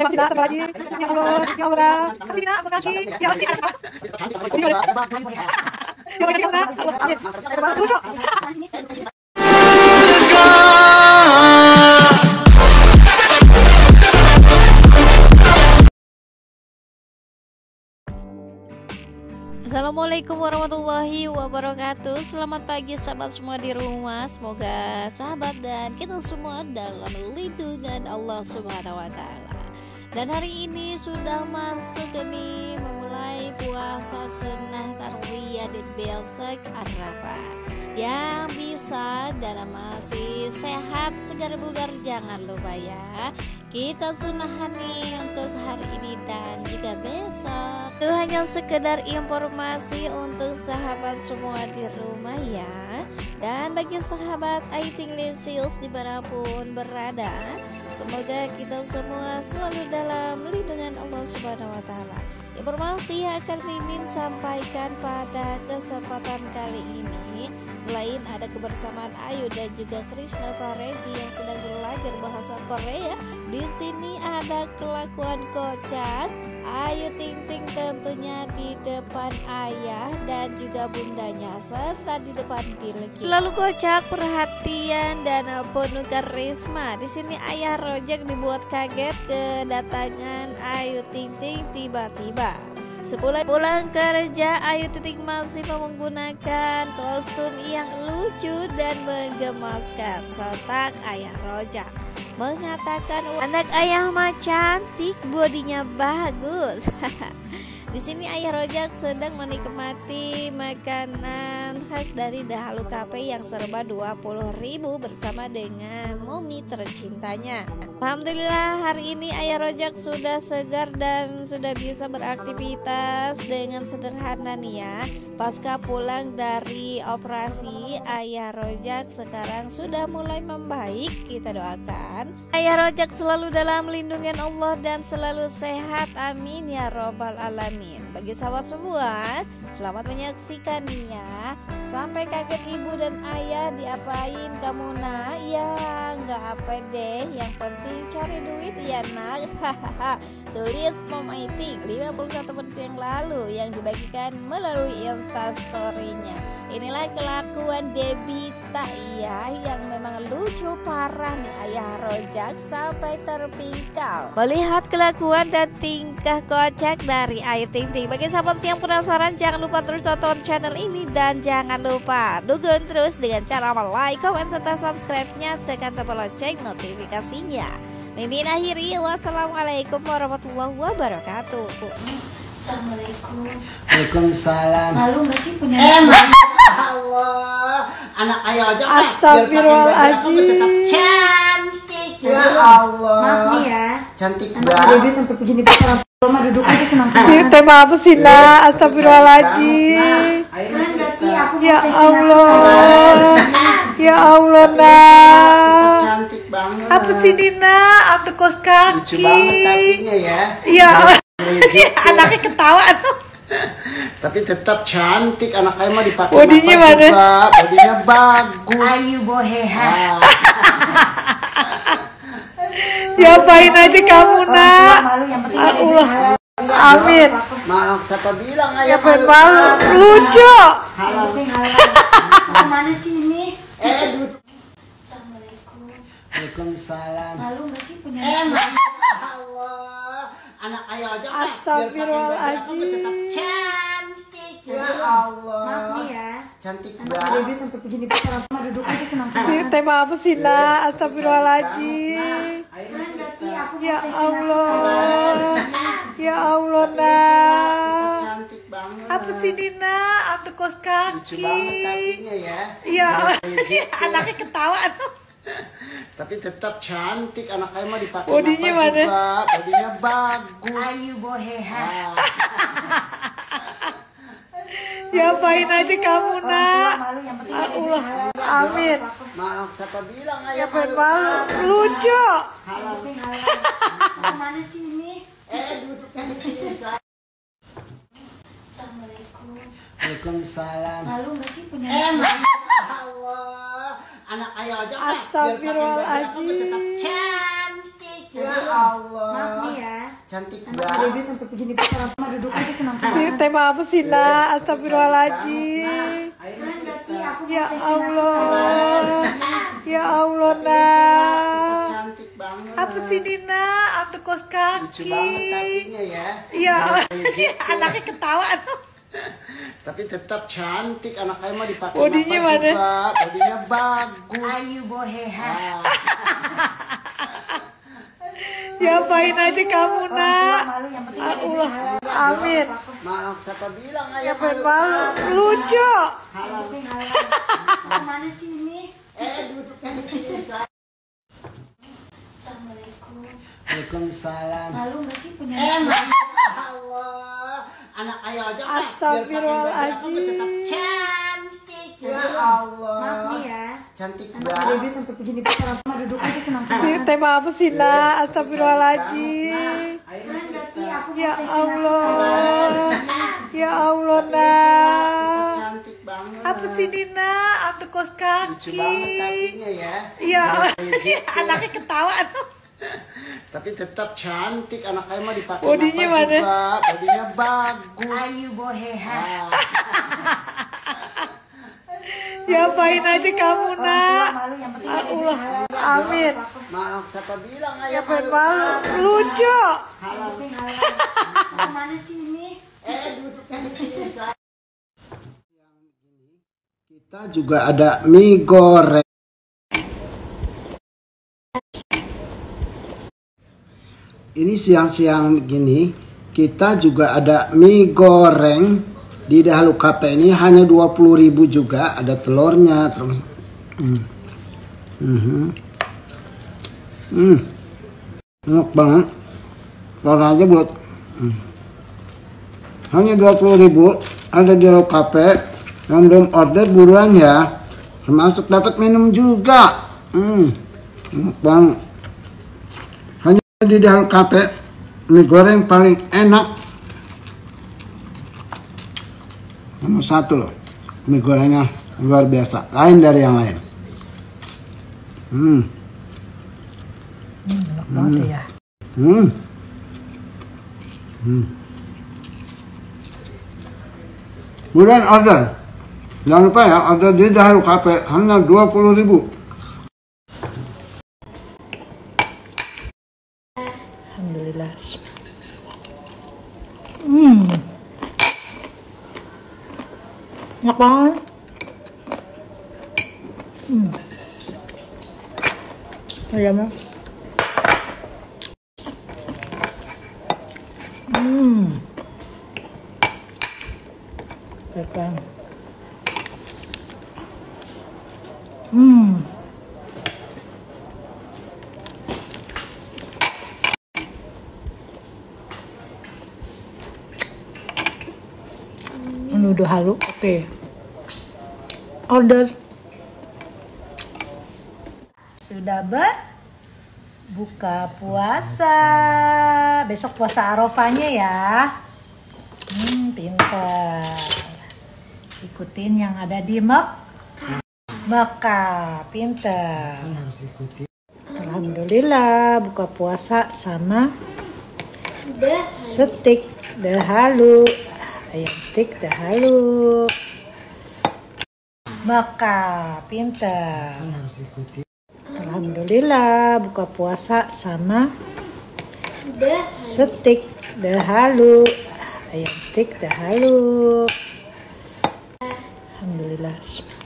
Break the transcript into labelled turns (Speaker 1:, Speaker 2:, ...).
Speaker 1: Assalamualaikum warahmatullahi wabarakatuh. Selamat pagi sahabat semua di rumah. Semoga sahabat dan kita semua dalam lindungan Allah Subhanahu wa taala. Dan hari ini sudah masuk nih memulai puasa sunnah tarwiyah di besok Arafah. Yang bisa dan masih sehat segar bugar jangan lupa ya, kita sunahan nih untuk hari ini dan juga besok. Itu hanya sekedar informasi untuk sahabat semua di rumah ya. Dan bagi sahabat Aiting Lesius dimanapun berada, semoga kita semua selalu dalam lindungan Allah Subhanahu wa taala. Informasi yang akan Mimin sampaikan pada kesempatan kali ini, selain ada kebersamaan Ayu dan juga Krishna Fareji yang sedang belajar bahasa Korea, di sini ada kelakuan kocak Ayu Ting Ting tentunya di depan ayah dan juga bundanya serta di depan Bilqis. Lalu kocak perhatian dan penuh karisma. Di sini ayah Rojak dibuat kaget kedatangan Ayu Ting Ting tiba-tiba. Sepulang pulang kerja, Ayu Ting Ting masih menggunakan kostum yang lucu dan menggemaskan. Sontak ayah Rojak mengatakan anak ayah mah cantik, bodinya bagus. Di sini ayah Rojak sedang menikmati makanan khas dari Dahulu Cafe yang serba 20.000 bersama dengan Momi tercintanya. Alhamdulillah hari ini ayah Rojak sudah segar dan sudah bisa beraktivitas dengan sederhana nih ya. Pasca pulang dari operasi, ayah Rojak sekarang sudah mulai membaik. Kita doakan ayah Rojak selalu dalam lindungan Allah dan selalu sehat, amin ya robbal alamin. Bagi sahabat semua, selamat menyaksikan nih ya. Sampai kaget ibu dan ayah, diapain kamu nak? Ya nggak apa deh, yang penting cari duit ya nak. Tulis Mom Aiting 51 menit yang lalu yang dibagikan melalui Instastory-nya. Inilah kelakuan Debita ya, yang memang lucu parah nih ayah Rojak sampai terpingkal melihat kelakuan dan tingkah kocak dari Ayu Ting Ting. Bagi sahabat yang penasaran, jangan lupa terus tonton channel ini dan jangan lupa dukung terus dengan cara like, komen, serta subscribe-nya, tekan tombol lonceng notifikasinya. Mimin akhiri, wassalamualaikum warahmatullahi wabarakatuh.
Speaker 2: Assalamualaikum.
Speaker 3: Waalaikumsalam.
Speaker 2: Malu nggak sih punya
Speaker 3: Allah, anak ayah aja
Speaker 2: Astagfirullahaladzim.
Speaker 3: tetap cantik ya Allah.
Speaker 2: Maaf nih ya,
Speaker 3: Cantik
Speaker 2: anak
Speaker 3: banget.
Speaker 2: Dede sampai begini pacaran rumah duduk aja senang-senang.
Speaker 4: Tema apa sih nak? Astagfirullahaladzim.
Speaker 2: Keren nggak sih aku
Speaker 4: Ya
Speaker 2: mau tesin aku
Speaker 4: Allah, ya Allah nak.
Speaker 3: Cantik banget.
Speaker 4: Apa sih Nina? Apa kos
Speaker 3: Lucu
Speaker 4: kaki?
Speaker 3: banget tapinya ya.
Speaker 4: Ya sih anaknya ketawa.
Speaker 3: Tapi tetap cantik, anak ayah mah dipakai
Speaker 4: Bodinya
Speaker 3: apa
Speaker 4: mana?
Speaker 3: juga. Bodinya bagus.
Speaker 2: Ayu boheha.
Speaker 4: Diapain aja kamu nak?
Speaker 2: Malu yang penting
Speaker 4: Allah.
Speaker 2: halal.
Speaker 4: Amin.
Speaker 3: Maaf, siapa bilang ayah
Speaker 4: Diapain malu? Lucu.
Speaker 3: Halal.
Speaker 2: Mana sih ini?
Speaker 3: Duduk.
Speaker 2: Assalamualaikum.
Speaker 3: Waalaikumsalam.
Speaker 2: Malu nggak sih punya
Speaker 3: Allah, anak ayah aja
Speaker 4: Astagfirullahaladzim.
Speaker 3: tetap cantik ya Allah.
Speaker 2: Maaf nih ya,
Speaker 3: Cantik
Speaker 2: anak
Speaker 3: banget.
Speaker 2: Dede sampai begini pacaran rumah duduk aja senang-senang.
Speaker 4: Tema apa sih nak? Astagfirullahaladzim.
Speaker 2: Keren nggak sih aku mau
Speaker 4: Ya
Speaker 2: tesin aku
Speaker 4: Allah, ya Allah nak.
Speaker 3: Cantik banget.
Speaker 4: Apa sih Nina? Apa kos
Speaker 3: Lucu
Speaker 4: kaki?
Speaker 3: banget tapinya ya.
Speaker 4: Ya sih anaknya ketawa.
Speaker 3: Tapi tetap cantik, anak ayah mah dipakai
Speaker 4: Bodinya
Speaker 3: apa
Speaker 4: mana?
Speaker 3: juga. Bodinya bagus.
Speaker 2: Ayu boheha.
Speaker 4: Diapain aja kamu nak?
Speaker 2: Malu yang penting
Speaker 4: Allah.
Speaker 2: halal.
Speaker 4: Amin.
Speaker 3: Maaf, siapa bilang ayah
Speaker 4: Diapain malu? Lucu.
Speaker 3: Halal.
Speaker 2: Mana sih ini?
Speaker 3: Duduknya di sini.
Speaker 2: Assalamualaikum.
Speaker 3: Waalaikumsalam.
Speaker 2: Malu nggak sih punya
Speaker 3: Allah, anak ayah aja
Speaker 4: Astagfirullahaladzim.
Speaker 3: tetap cantik ya Allah.
Speaker 2: Maaf nih ya,
Speaker 3: Cantik
Speaker 2: Anak
Speaker 3: banget.
Speaker 2: Dede sampai begini orang sama duduk aja senang-senang.
Speaker 4: Tema apa sih nak? Astagfirullahaladzim.
Speaker 2: Keren gak sih aku
Speaker 4: Ya
Speaker 2: mau kasih
Speaker 4: Allah. Ya Allah nak.
Speaker 3: Cantik banget.
Speaker 4: Apa sih Dina? Apa kos
Speaker 3: Lucu
Speaker 4: kaki?
Speaker 3: banget tapinya ya.
Speaker 4: Ya si anaknya ketawa.
Speaker 3: Tapi tetap cantik anak ayah mah dipakai
Speaker 4: Bodinya
Speaker 3: apa
Speaker 4: mana?
Speaker 3: juga. Bodinya bagus.
Speaker 2: Ayu boheha.
Speaker 4: Diapain aja kamu
Speaker 2: Orang tua
Speaker 4: nak?
Speaker 2: malu yang penting
Speaker 4: Allah.
Speaker 2: Dede halal.
Speaker 4: Amin.
Speaker 3: Maaf siapa bilang ayah
Speaker 4: Ya malu. Lucu.
Speaker 3: halal.
Speaker 2: Mana sih ini?
Speaker 3: Duduknya di sini.
Speaker 2: Assalamualaikum.
Speaker 3: Waalaikumsalam.
Speaker 2: Malu gak sih punya
Speaker 3: Masya Allah. Anak ayah aja kan
Speaker 4: Astagfirullahaladzim.
Speaker 3: biar pakai baju apa tetap cantik. Ya Allah.
Speaker 2: Maaf nih ya.
Speaker 3: Cantik
Speaker 2: Anak
Speaker 3: banget.
Speaker 2: Dede sampai begini orang sama duduk aja senang-senang.
Speaker 4: Tema apa sih nak? Astagfirullahaladzim.
Speaker 2: Keren gak sih aku mau
Speaker 4: Ya
Speaker 2: kasih
Speaker 4: Allah. Ya Allah nak.
Speaker 3: Cantik banget.
Speaker 4: Apa sih Dina? Apa kos
Speaker 3: Lucu
Speaker 4: kaki?
Speaker 3: banget tapinya ya.
Speaker 4: Ya si anaknya ketawa.
Speaker 3: Tapi tetap cantik anak ayah mah dipakai
Speaker 4: Bodinya
Speaker 3: apa
Speaker 4: mana?
Speaker 3: juga. Bodinya bagus.
Speaker 2: Ayu boheha.
Speaker 4: Diapain aja kamu
Speaker 2: Orang tua
Speaker 4: nak?
Speaker 2: malu yang penting
Speaker 4: Allah.
Speaker 2: Dede halal.
Speaker 4: Amin.
Speaker 3: Maaf siapa bilang
Speaker 4: Ya
Speaker 3: ayah
Speaker 4: malu. Lucu.
Speaker 3: halal.
Speaker 2: Mana sih ini?
Speaker 3: Duduknya di sini. Kita juga ada mie goreng. Ini siang-siang begini, kita juga ada mie goreng di Dahulu Cafe ini hanya 20.000 juga, ada telurnya terus. Enak banget. Telur aja buat. Hanya 20.000, ada di Dahulu Cafe. Yang belum order buruan ya. Termasuk dapat minum juga. Enak banget. Hanya di Dahulu Cafe, mie goreng paling enak. Nomor 1 loh. Mie gorengnya luar biasa, lain dari yang lain.
Speaker 4: Enak banget ya.
Speaker 3: Buruan order. Jangan lupa ya, order di Dahulu Cafe hanya 20.000.
Speaker 4: Alhamdulillah. Enak banget. Ayamnya. Tekan. Menuduh halu, oke. Order. Sudah berbuka puasa. Besok puasa Arafahnya ya. Pintar. Ikutin yang ada di Mekah. Pintar.
Speaker 3: Harus ikuti.
Speaker 4: Alhamdulillah buka puasa sama steak dahulu. Ayam steak dahulu. Mekah. Pintar.
Speaker 3: Harus ikuti.
Speaker 4: Alhamdulillah buka puasa sama steak dahulu. Ayam steak dahulu. Alhamdulillah.